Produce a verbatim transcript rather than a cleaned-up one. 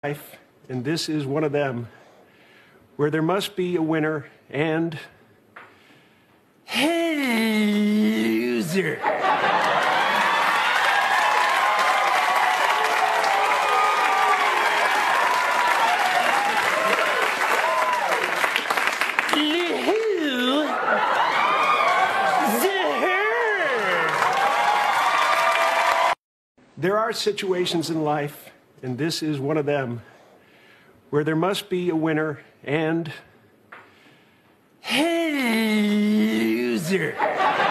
life, and this is one of them, where there must be a winner and a loser. There are situations in life, and this is one of them, where there must be a winner and a loser.